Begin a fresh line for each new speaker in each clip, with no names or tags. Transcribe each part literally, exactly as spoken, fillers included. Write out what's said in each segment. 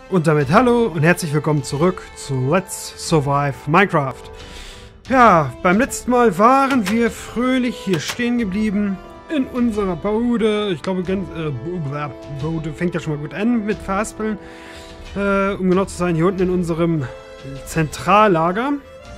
Und damit hallo und herzlich willkommen zurück zu Let's Survive Minecraft. Ja, beim letzten Mal waren wir fröhlich hier stehen geblieben in unserer Bude. Ich glaube, ganz, äh, Bude fängt ja schon mal gut an mit Verhaspeln. Äh, um genau zu sein, hier unten in unserem Zentrallager.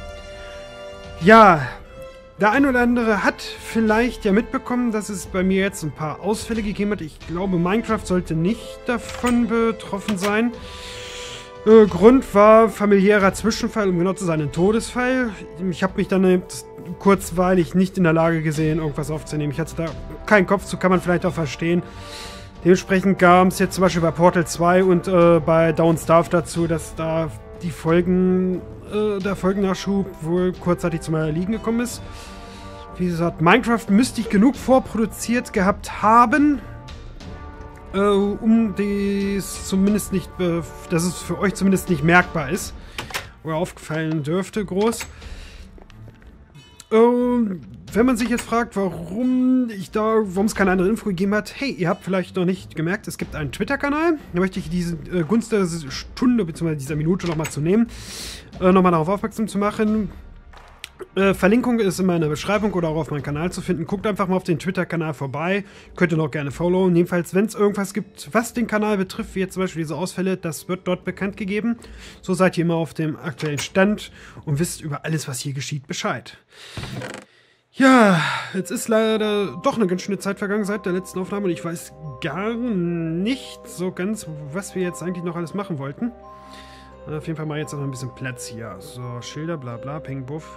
Ja, der ein oder andere hat vielleicht ja mitbekommen, dass es bei mir jetzt ein paar Ausfälle gegeben hat. Ich glaube, Minecraft sollte nicht davon betroffen sein. Äh, Grund war familiärer Zwischenfall, um genau zu sein, ein Todesfall. Ich habe mich dann kurzweilig nicht in der Lage gesehen, irgendwas aufzunehmen. Ich hatte da keinen Kopf zu, kann man vielleicht auch verstehen. Dementsprechend kam es jetzt zum Beispiel bei Portal zwei und äh, bei Don't Starve dazu, dass da die Folgen, äh, der Folgennachschub wohl kurzzeitig zum Erliegen gekommen ist. Wie gesagt, Minecraft müsste ich genug vorproduziert gehabt haben, äh, um dies zumindest nicht, dass es für euch zumindest nicht merkbar ist. Oder aufgefallen dürfte groß. Äh, wenn man sich jetzt fragt, warum ich da, warum es keine andere Info gegeben hat, hey, ihr habt vielleicht noch nicht gemerkt, es gibt einen Twitter-Kanal. Da möchte ich diese äh, Gunst der Stunde bzw. dieser Minute nochmal zu nehmen, äh, nochmal darauf aufmerksam zu machen. Äh, Verlinkung ist in meiner Beschreibung oder auch auf meinem Kanal zu finden. Guckt einfach mal auf den Twitter-Kanal vorbei. Könnt ihr noch gerne followen. Jedenfalls, wenn es irgendwas gibt, was den Kanal betrifft, wie jetzt zum Beispiel diese Ausfälle, das wird dort bekannt gegeben. So seid ihr immer auf dem aktuellen Stand und wisst über alles, was hier geschieht, Bescheid. Ja, jetzt ist leider doch eine ganz schöne Zeit vergangen seit der letzten Aufnahme und ich weiß gar nicht so ganz, was wir jetzt eigentlich noch alles machen wollten. Auf jeden Fall mal jetzt noch ein bisschen Platz hier. So, Schilder, bla bla, Peng, Buff.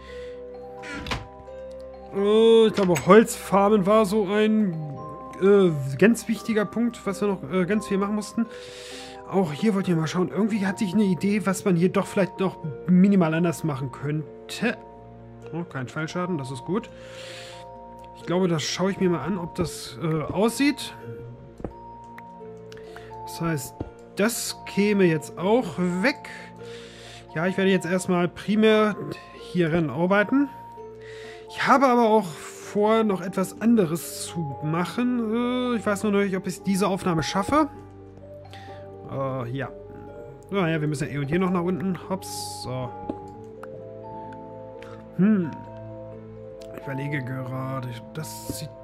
Uh, ich glaube, Holzfarben war so ein äh, ganz wichtiger Punkt, was wir noch äh, ganz viel machen mussten. Auch hier wollt ihr mal schauen. Irgendwie hatte ich eine Idee, was man hier doch vielleicht noch minimal anders machen könnte. Oh, kein Fallschaden, das ist gut. Ich glaube, das schaue ich mir mal an, ob das äh, aussieht. Das heißt, das käme jetzt auch weg. Ja, ich werde jetzt erstmal primär hierin arbeiten. Ich habe aber auch vor, noch etwas anderes zu machen. Ich weiß nur noch nicht, ob ich diese Aufnahme schaffe. Äh, ja. Naja, wir müssen ja eh und hier noch nach unten. Hops. So. Hm. Ich überlege gerade. Das sieht...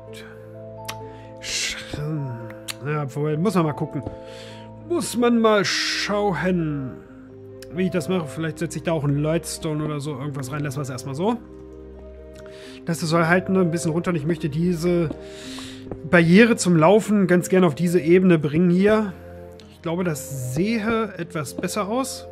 Ja, obwohl, muss man mal gucken. Muss man mal schauen, wie ich das mache. Vielleicht setze ich da auch einen Lightstone oder so irgendwas rein. Lassen wir es erstmal so. Das soll halt nur ein bisschen runter und ich möchte diese Barriere zum Laufen ganz gerne auf diese Ebene bringen hier. Ich glaube, das sehe etwas besser aus.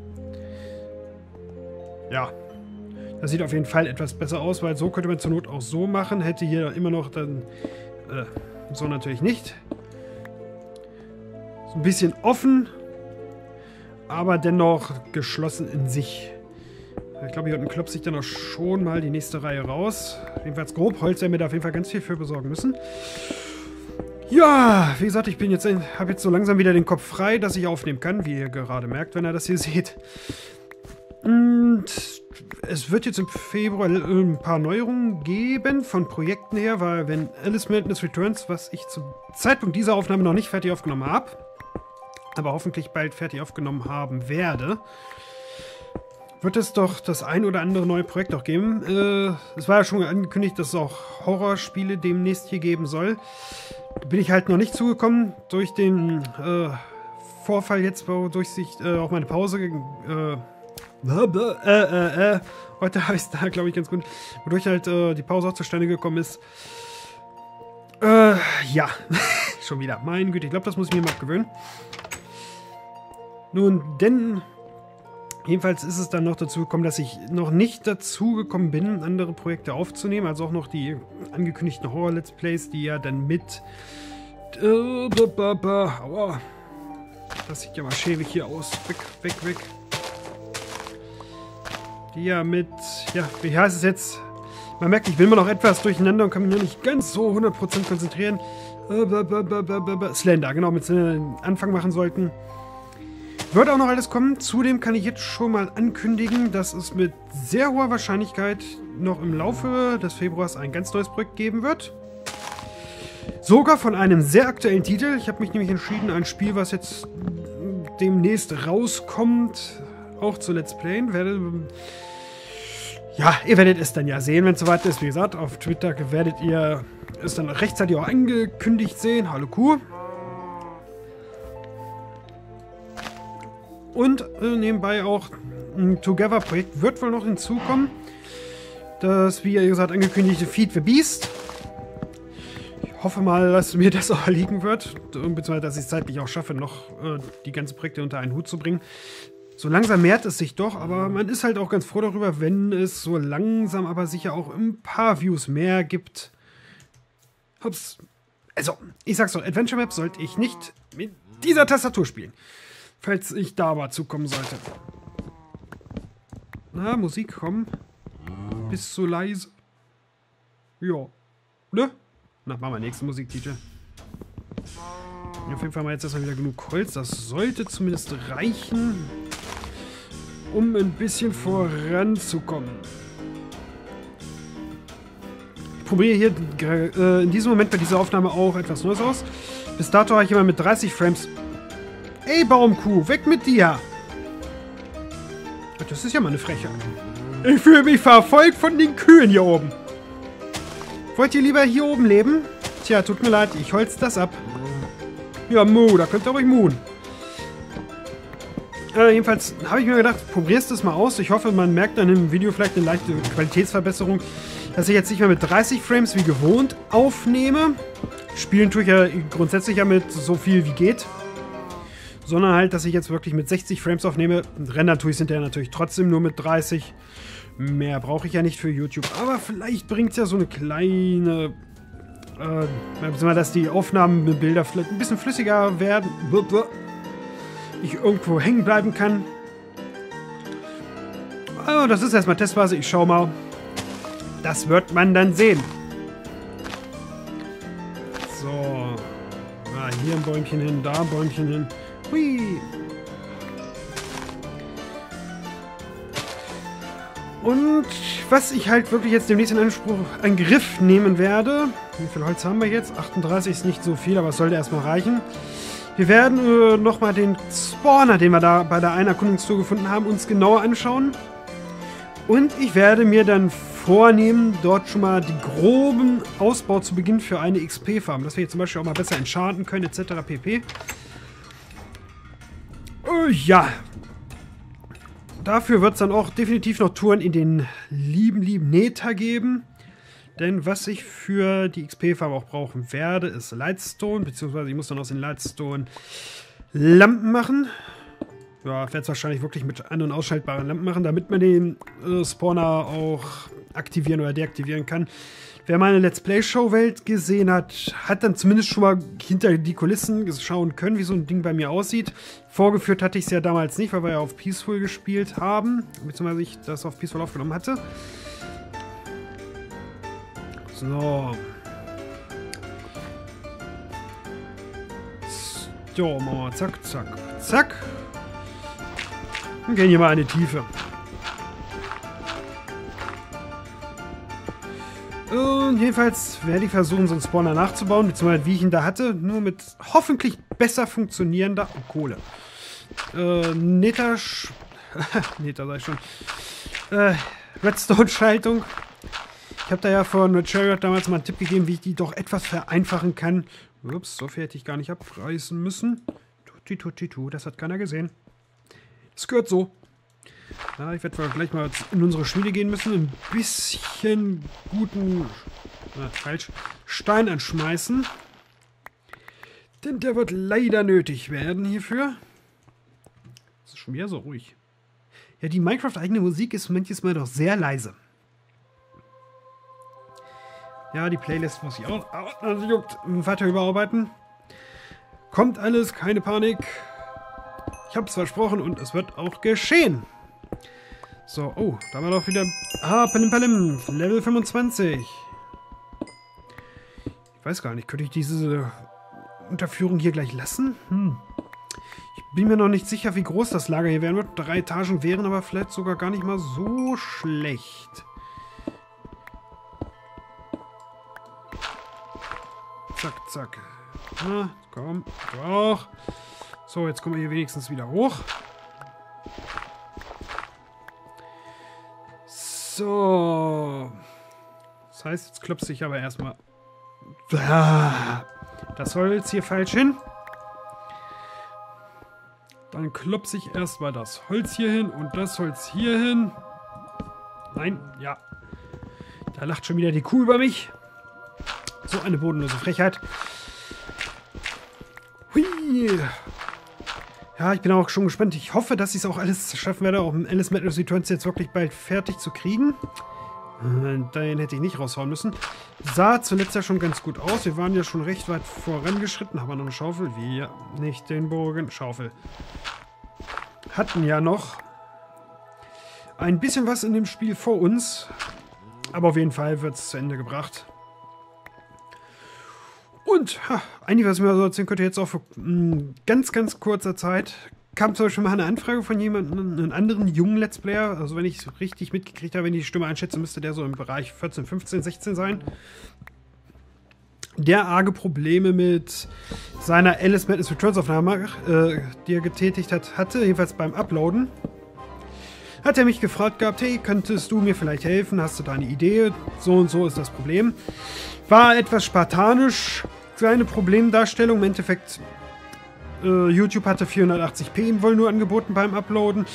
Ja, das sieht auf jeden Fall etwas besser aus, weil so könnte man zur Not auch so machen. Hätte hier immer noch dann... Äh, so natürlich nicht. So ein bisschen offen, aber dennoch geschlossen in sich. Ich glaube, hier unten klopft sich dann auch schon mal die nächste Reihe raus. Jedenfalls grob Holz, werden wir da auf jeden Fall ganz viel für besorgen müssen. Ja, wie gesagt, ich bin jetzt, habe jetzt so langsam wieder den Kopf frei, dass ich aufnehmen kann, wie ihr gerade merkt, wenn ihr das hier seht. Und es wird jetzt im Februar ein paar Neuerungen geben von Projekten her, weil wenn Alice Madness Returns, was ich zum Zeitpunkt dieser Aufnahme noch nicht fertig aufgenommen habe, aber hoffentlich bald fertig aufgenommen haben werde, wird es doch das ein oder andere neue Projekt auch geben. Äh, es war ja schon angekündigt, dass es auch Horrorspiele demnächst hier geben soll. Bin ich halt noch nicht zugekommen. Durch den äh, Vorfall jetzt, wodurch sich äh, auch meine Pause... Äh, äh, äh, äh, heute habe ich es da, glaube ich, ganz gut. Wodurch halt äh, die Pause auch zustande gekommen ist. Äh, ja. Schon wieder. Meine Güte, ich glaube, das muss ich mir mal abgewöhnen. Nun, denn... Jedenfalls ist es dann noch dazu gekommen, dass ich noch nicht dazu gekommen bin, andere Projekte aufzunehmen. Also auch noch die angekündigten Horror-Let's Plays, die ja dann mit... Äh, ba, ba, ba, aua. Das sieht ja mal schäbig hier aus. Weg, weg, weg. Die ja mit... Ja, wie heißt es jetzt? Man merkt, ich bin immer noch etwas durcheinander und kann mich noch nicht ganz so hundert Prozent konzentrieren. Äh, ba, ba, ba, ba, ba. Slender, genau, mit Slender den Anfang machen sollten. Wird auch noch alles kommen. Zudem kann ich jetzt schon mal ankündigen, dass es mit sehr hoher Wahrscheinlichkeit noch im Laufe des Februars ein ganz neues Projekt geben wird. Sogar von einem sehr aktuellen Titel. Ich habe mich nämlich entschieden, ein Spiel, was jetzt demnächst rauskommt, auch zu Let's Playen. Werde, ja, ihr werdet es dann ja sehen, wenn es soweit ist. Wie gesagt, auf Twitter werdet ihr es dann rechtzeitig auch angekündigt sehen. Hallo Kuh. Und äh, nebenbei auch ein Together-Projekt wird wohl noch hinzukommen. Das, wie gesagt, angekündigte Feed the Beast. Ich hoffe mal, dass mir das auch liegen wird. Beziehungsweise, dass ich es zeitlich auch schaffe, noch äh, die ganzen Projekte unter einen Hut zu bringen. So langsam mehrt es sich doch, aber man ist halt auch ganz froh darüber, wenn es so langsam aber sicher auch ein paar Views mehr gibt. Ups. Also, ich sag's doch, Adventure Map sollte ich nicht mit dieser Tastatur spielen. Falls ich da aber zukommen sollte. Na, Musik, komm. Bist so leise. Ja. Ne? Na, machen wir nächste Musik, D J. Auf jeden Fall haben wir jetzt erstmal wieder genug Holz. Das sollte zumindest reichen, um ein bisschen voranzukommen. Ich probiere hier äh, in diesem Moment bei dieser Aufnahme auch etwas Neues aus. Bis dato habe ich immer mit dreißig Frames... Ey, Baumkuh, weg mit dir! Das ist ja mal eine Frechheit. Ich fühle mich verfolgt von den Kühen hier oben. Wollt ihr lieber hier oben leben? Tja, tut mir leid, ich holz das ab. Ja, Mu, da könnt ihr ruhig muhen. Äh, jedenfalls habe ich mir gedacht, probierst es mal aus. Ich hoffe, man merkt dann im Video vielleicht eine leichte Qualitätsverbesserung, dass ich jetzt nicht mehr mit dreißig Frames wie gewohnt aufnehme. Spielen tue ich ja grundsätzlich ja mit so viel wie geht. Sondern halt, dass ich jetzt wirklich mit sechzig Frames aufnehme. Rendern tue ich hinterher natürlich trotzdem nur mit dreißig. Mehr brauche ich ja nicht für YouTube. Aber vielleicht bringt es ja so eine kleine... Äh, dass die Aufnahmen mit Bilder vielleicht ein bisschen flüssiger werden. Ich irgendwo hängen bleiben kann. Aber das ist erstmal Testphase. Ich schau mal. Das wird man dann sehen. So. Ah, hier ein Bäumchen hin, da ein Bäumchen hin. Hui. Und was ich halt wirklich jetzt demnächst in Anspruch, einen Griff nehmen werde. Wie viel Holz haben wir jetzt? achtunddreißig ist nicht so viel, aber es sollte erstmal reichen. Wir werden äh, nochmal den Spawner, den wir da bei der einen Erkundungstour gefunden haben, uns genauer anschauen. Und ich werde mir dann vornehmen, dort schon mal die groben Ausbau zu Beginn für eine X P-Farm. Dass wir hier zum Beispiel auch mal besser enchanten können, et cetera pp. Uh, ja. Dafür wird es dann auch definitiv noch Touren in den lieben, lieben Nether geben. Denn was ich für die X P-Farm auch brauchen werde, ist Lightstone. Beziehungsweise ich muss dann aus den Lightstone Lampen machen. Ja, ich werde es wahrscheinlich wirklich mit an- und ausschaltbaren Lampen machen, damit man den äh, Spawner auch aktivieren oder deaktivieren kann. Wer meine Let's Play-Show-Welt gesehen hat, hat dann zumindest schon mal hinter die Kulissen schauen können, wie so ein Ding bei mir aussieht. Vorgeführt hatte ich es ja damals nicht, weil wir ja auf Peaceful gespielt haben, beziehungsweise ich das auf Peaceful aufgenommen hatte. So. So, machen wir zack, zack, zack. Und gehen hier mal eine Tiefe. Und jedenfalls werde ich versuchen, so einen Spawner nachzubauen, beziehungsweise wie ich ihn da hatte, nur mit hoffentlich besser funktionierender oh, Kohle. Äh, Nether... Nether sag ich schon. Äh, Redstone-Schaltung. Ich habe da ja von Red Chariot damals mal einen Tipp gegeben, wie ich die doch etwas vereinfachen kann. Ups, so viel hätte ich gar nicht abreißen müssen. Tutti, tutti, tu, das hat keiner gesehen. Das gehört so. Ja, ich werde gleich mal in unsere Schmiede gehen müssen. Ein bisschen guten... Äh, falsch. Stein anschmeißen. Denn der wird leider nötig werden hierfür. Das ist schon wieder so ruhig. Ja, die Minecraft-eigene Musik ist manches Mal doch sehr leise. Ja, die Playlist muss ich auch also juckt, weiter überarbeiten. Kommt alles, keine Panik. Ich habe es versprochen und es wird auch geschehen. So, oh, da war doch wieder... Ah, Palim Palim, Level fünfundzwanzig. Ich weiß gar nicht, könnte ich diese Unterführung hier gleich lassen? Hm. Ich bin mir noch nicht sicher, wie groß das Lager hier werden wird. Drei Etagen wären aber vielleicht sogar gar nicht mal so schlecht. Zack, zack. Na, komm, du auch. So, jetzt kommen wir hier wenigstens wieder hoch. So. Das heißt, jetzt klopse ich aber erstmal das Holz hier falsch hin. Dann klopse ich erstmal das Holz hier hin und das Holz hier hin. Nein, ja. Da lacht schon wieder die Kuh über mich. So eine bodenlose Frechheit. Hui. Ja, ich bin auch schon gespannt. Ich hoffe, dass ich es auch alles schaffen werde, auch um Alice Madness Returns jetzt wirklich bald fertig zu kriegen. Den hätte ich nicht raushauen müssen. Sah zuletzt ja schon ganz gut aus. Wir waren ja schon recht weit vorangeschritten. Haben wir noch eine Schaufel? Wir nicht den Bogen. Schaufel. Hatten ja noch ein bisschen was in dem Spiel vor uns. Aber auf jeden Fall wird es zu Ende gebracht. Und ha, eigentlich, was ich mir so erzählen könnte, jetzt auch vor mh, ganz, ganz kurzer Zeit, kam zum Beispiel mal eine Anfrage von jemandem, einen anderen jungen Let's Player. Also wenn ich es richtig mitgekriegt habe, wenn ich die Stimme einschätze, müsste der so im Bereich vierzehn, fünfzehn, sechzehn sein. Der arge Probleme mit seiner Alice Madness Returns Aufnahme, äh, die er getätigt hat, hatte, jedenfalls beim Uploaden. Hat er mich gefragt gehabt, hey, könntest du mir vielleicht helfen? Hast du da eine Idee? So und so ist das Problem. War etwas spartanisch, seine Problemdarstellung. Im Endeffekt, äh, YouTube hatte vierhundertachtzig p ihm wohl nur angeboten beim Uploaden.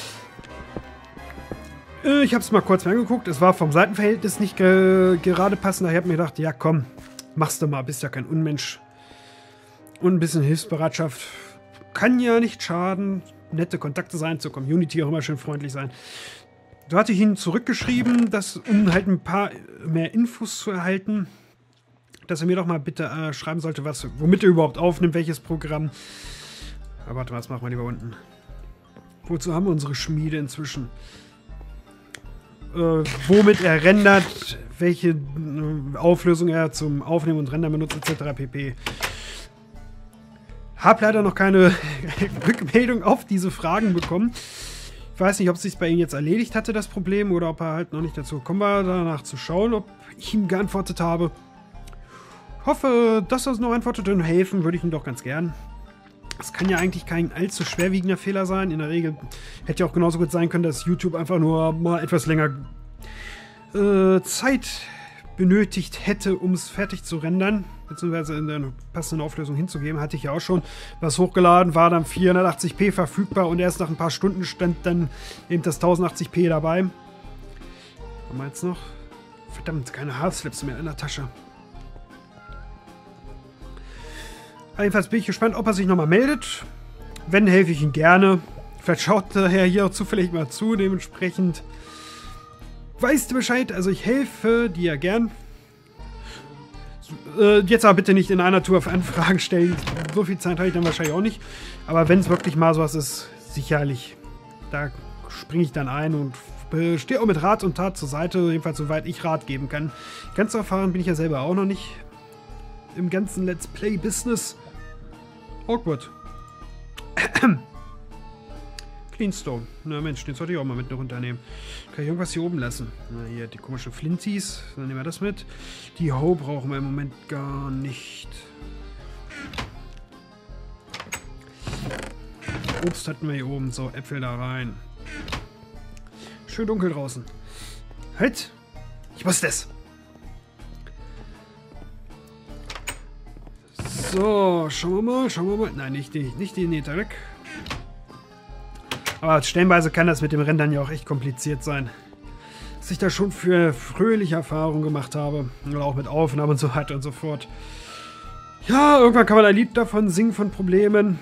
Äh, ich habe es mal kurz mir angeguckt. Es war vom Seitenverhältnis nicht ge gerade passend. Daher habe ich mir gedacht, ja komm, machst du mal, bist ja kein Unmensch. Und ein bisschen Hilfsbereitschaft kann ja nicht schaden. Nette Kontakte sein, zur Community auch immer schön freundlich sein. So hatte ich ihn zurückgeschrieben, dass, um halt ein paar mehr Infos zu erhalten, dass er mir doch mal bitte äh, schreiben sollte, was, womit er überhaupt aufnimmt, welches Programm. Aber warte mal, das machen wir lieber unten. Wozu haben wir unsere Schmiede inzwischen? Äh, womit er rendert, welche äh, Auflösung er zum Aufnehmen und Rendern benutzt, et cetera pp. Hab leider noch keine Rückmeldung auf diese Fragen bekommen. Ich weiß nicht, ob es sich bei ihm jetzt erledigt hatte, das Problem, oder ob er halt noch nicht dazu gekommen war, danach zu schauen, ob ich ihm geantwortet habe. Hoffe, dass er es noch antwortet und helfen würde ich ihm doch ganz gern. Es kann ja eigentlich kein allzu schwerwiegender Fehler sein. In der Regel hätte ja auch genauso gut sein können, dass YouTube einfach nur mal etwas länger äh, Zeit benötigt hätte, um es fertig zu rendern, beziehungsweise in der passenden Auflösung hinzugeben. Hatte ich ja auch schon was hochgeladen, war dann vierhundertachtzig p verfügbar und erst nach ein paar Stunden stand dann eben das tausendachtzig p dabei. Was haben wir jetzt noch? Verdammt, keine Half-Slips mehr in der Tasche. Jedenfalls bin ich gespannt, ob er sich nochmal meldet. Wenn, helfe ich ihm gerne. Vielleicht schaut der Herr hier auch zufällig mal zu, dementsprechend weißt du Bescheid, also ich helfe dir gern. Äh, jetzt aber bitte nicht in einer Tour auf Anfragen stellen. So viel Zeit habe ich dann wahrscheinlich auch nicht. Aber wenn es wirklich mal sowas ist, sicherlich. Da springe ich dann ein und äh, stehe auch mit Rat und Tat zur Seite. Jedenfalls soweit ich Rat geben kann. Ganz erfahren bin ich ja selber auch noch nicht. Im ganzen Let's Play-Business. Awkward. Cleanstone. Na Mensch, den sollte ich auch mal mit runternehmen. Kann ich irgendwas hier oben lassen? Na hier, die komischen Flinties. Dann nehmen wir das mit. Die Hoe brauchen wir im Moment gar nicht. Obst hatten wir hier oben. So, Äpfel da rein. Schön dunkel draußen. Halt! Ich wusste es! So, schauen wir mal, schauen wir mal. Nein, nicht die, nicht die Nähte weg. Aber stellenweise kann das mit dem Rendern ja auch echt kompliziert sein. Was ich da schon für fröhliche Erfahrungen gemacht habe. Oder auch mit Aufnahmen und so weiter und so fort. Ja, irgendwann kann man ein Lied davon singen, von Problemen.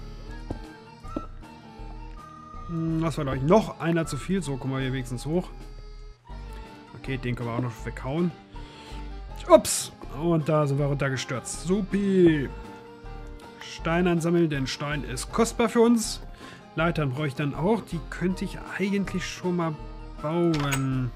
Das war, glaube ich, noch einer zu viel. So, kommen wir hier wenigstens hoch. Okay, den können wir auch noch weghauen. Ups! Und da sind wir runtergestürzt. Supi! Stein ansammeln, denn Stein ist kostbar für uns. Leitern brauche ich dann auch. Die könnte ich eigentlich schon mal bauen.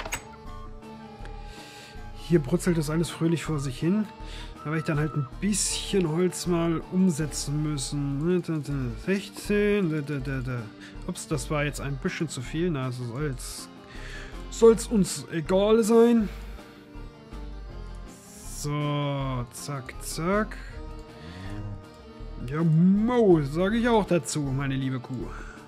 Hier brutzelt das alles fröhlich vor sich hin. Da werde ich dann halt ein bisschen Holz mal umsetzen müssen. sechzehn. Ups, das war jetzt ein bisschen zu viel. Na, also soll es uns egal sein. So, zack, zack. Ja, Mo, sage ich auch dazu, meine liebe Kuh.